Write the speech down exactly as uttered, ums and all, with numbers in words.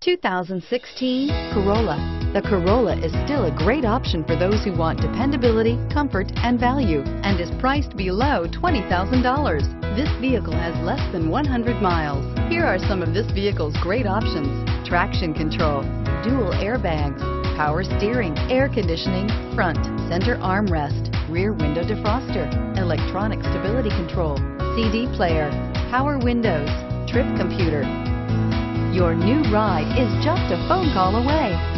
two thousand sixteen Corolla. The Corolla is still a great option for those who want dependability, comfort, and value, and is priced below twenty thousand dollars. This vehicle has less than one hundred miles. Here are some of this vehicle's great options: traction control, dual airbags, power steering, air conditioning, front, center armrest, rear window defroster, electronic stability control, C D player, power windows, trip computer. Your new ride is just a phone call away.